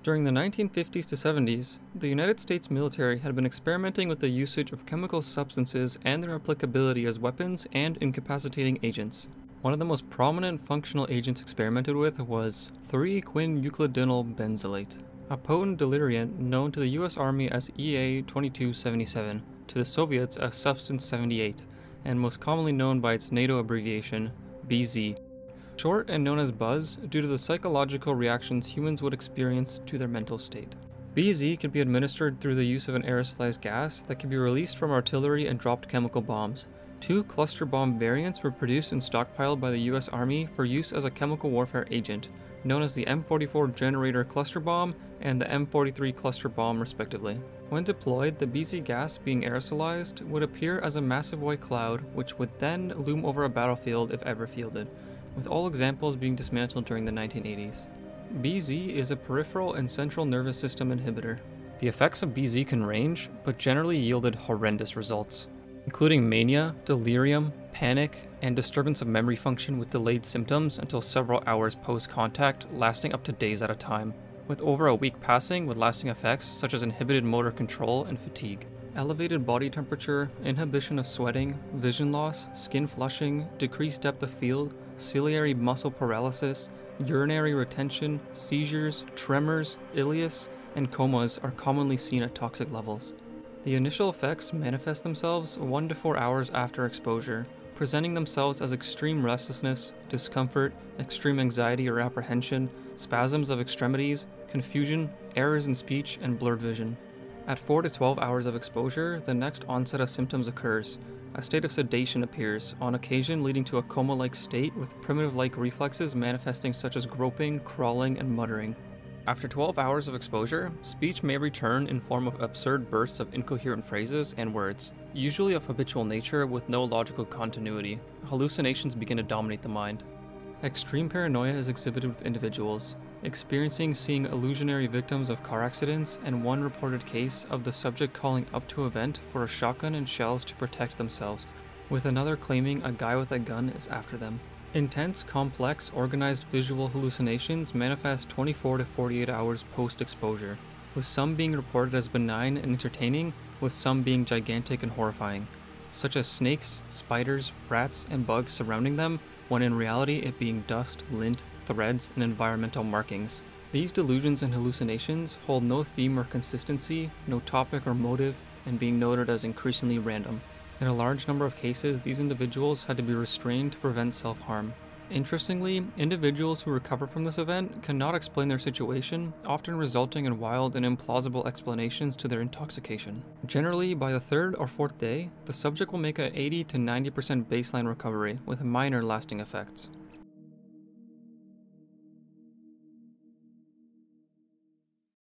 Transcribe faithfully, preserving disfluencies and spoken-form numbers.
During the nineteen fifties to seventies, the United States military had been experimenting with the usage of chemical substances and their applicability as weapons and incapacitating agents. One of the most prominent functional agents experimented with was three quin euclidinyl benzylate, a potent deliriant known to the U S Army as E A twenty-two seventy-seven, to the Soviets as Substance seventy-eight, and most commonly known by its NATO abbreviation, B Z. Short and known as buzz due to the psychological reactions humans would experience to their mental state. B Z can be administered through the use of an aerosolized gas that can be released from artillery and dropped chemical bombs. Two cluster bomb variants were produced and stockpiled by the U S Army for use as a chemical warfare agent, known as the M forty-four Generator cluster bomb and the M forty-three cluster bomb respectively. When deployed, the B Z gas, being aerosolized, would appear as a massive white cloud, which would then loom over a battlefield if ever fielded, with all examples being dismantled during the nineteen eighties. B Z is a peripheral and central nervous system inhibitor. The effects of B Z can range, but generally yielded horrendous results, including mania, delirium, panic, and disturbance of memory function with delayed symptoms until several hours post-contact, lasting up to days at a time, with over a week passing with lasting effects such as inhibited motor control and fatigue. Elevated body temperature, inhibition of sweating, vision loss, skin flushing, decreased depth of field, ciliary muscle paralysis, urinary retention, seizures, tremors, ileus, and comas are commonly seen at toxic levels. The initial effects manifest themselves one to four hours after exposure, presenting themselves as extreme restlessness, discomfort, extreme anxiety or apprehension, spasms of extremities, confusion, errors in speech, and blurred vision. At four to twelve hours of exposure, the next onset of symptoms occurs. A state of sedation appears, on occasion leading to a coma-like state with primitive-like reflexes manifesting such as groping, crawling, and muttering. After twelve hours of exposure, speech may return in form of absurd bursts of incoherent phrases and words, usually of habitual nature with no logical continuity. Hallucinations begin to dominate the mind. Extreme paranoia is exhibited with individuals, experiencing seeing illusionary victims of car accidents, and one reported case of the subject calling up to a vent for a shotgun and shells to protect themselves, with another claiming a guy with a gun is after them. Intense, complex, organized visual hallucinations manifest twenty-four to forty-eight hours post-exposure, with some being reported as benign and entertaining, with some being gigantic and horrifying, such as snakes, spiders, rats, and bugs surrounding them, when in reality it being dust, lint, threads, and environmental markings. These delusions and hallucinations hold no theme or consistency, no topic or motive, and being noted as increasingly random. In a large number of cases, these individuals had to be restrained to prevent self-harm. Interestingly, individuals who recover from this event cannot explain their situation, often resulting in wild and implausible explanations to their intoxication. Generally, by the third or fourth day, the subject will make an eighty to ninety percent baseline recovery with minor lasting effects.